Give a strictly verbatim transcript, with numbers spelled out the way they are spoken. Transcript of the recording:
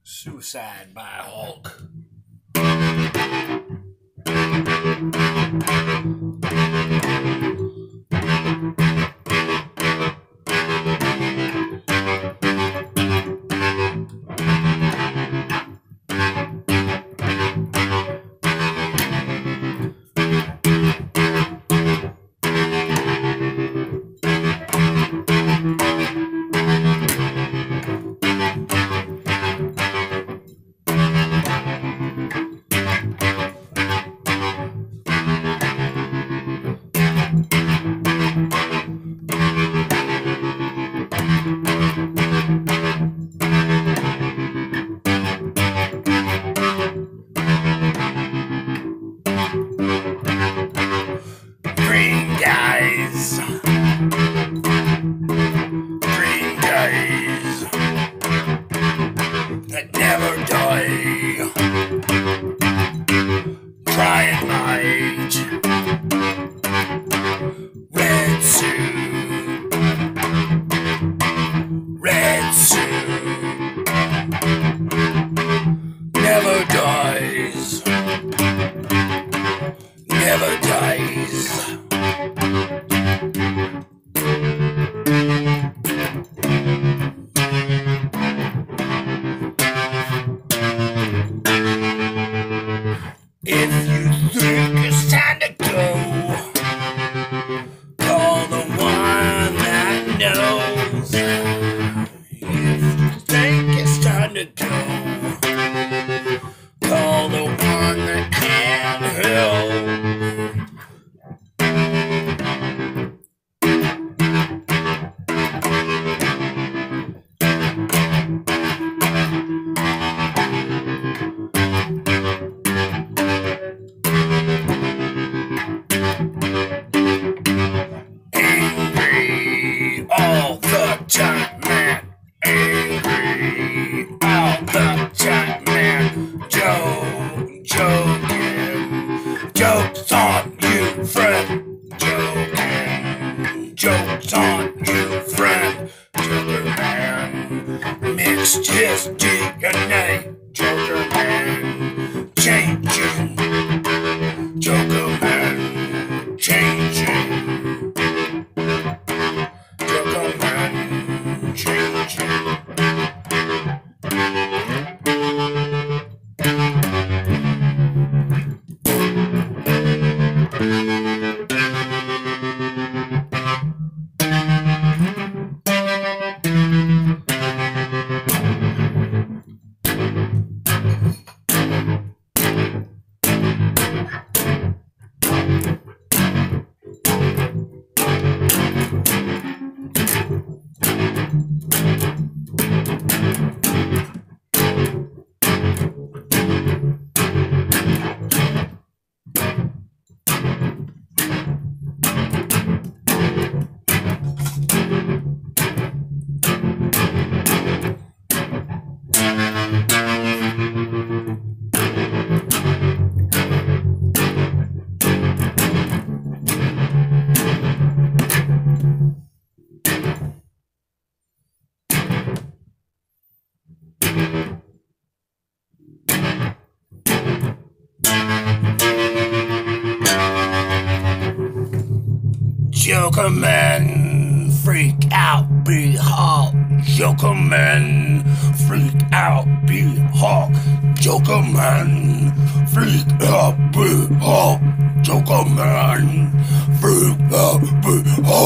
Suicide by Hulk. Green guys. Green guys that never die. Trying might. Red suit. Red suit. Never dies. Never dies. If you think it's time to go, call the one that knows. If you think it's time to go, call the one that can help. Angry all the time, man. Angry all the time, man. Joe, joking. Jokes on you, friend. Joking. Jokes on you, friend. Joker man mixed his D N A. Joker man changing. Joker man changing. Joker man changing. Joker man, freak out, be Hulk. Joker man, freak out, be Hulk. Joker man, freak out, be Hulk. Joker man, freak out, be Hulk.